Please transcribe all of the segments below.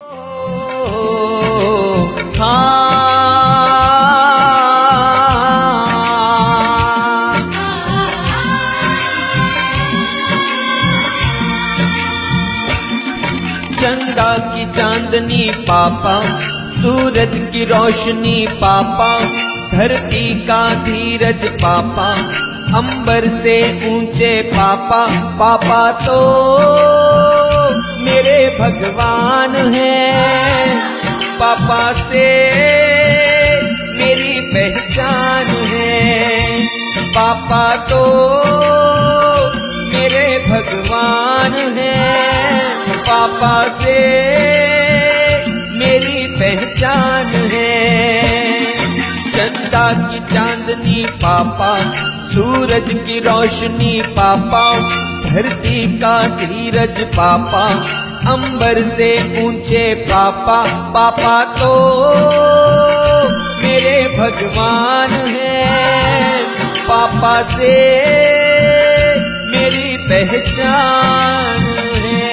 चंदा की चांदनी पापा, सूरज की रोशनी पापा, धरती का धीरज पापा, अंबर से ऊंचे पापा। पापा तो मेरे भगवान हैं, पापा से मेरी पहचान है। पापा तो मेरे भगवान हैं, पापा से मेरी पहचान है। चंदा की चांदनी पापा, सूरज की रोशनी पापा, धरती का धीरज पापा, अंबर से ऊंचे पापा। पापा तो मेरे भगवान हैं, पापा से मेरी पहचान है।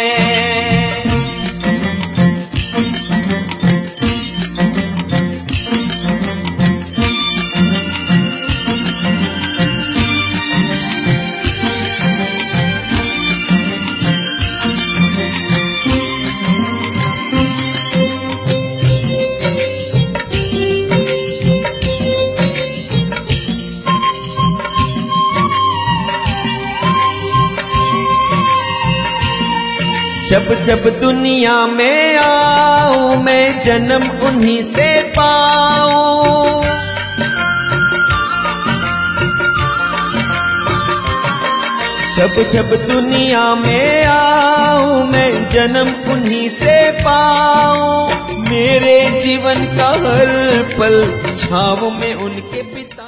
जब जब दुनिया में आऊं मैं जन्म उन्हीं से पाऊं। जब जब दुनिया में आऊं मैं जन्म उन्हीं से पाऊं। मेरे जीवन का हर पल छाँव में उनके पिता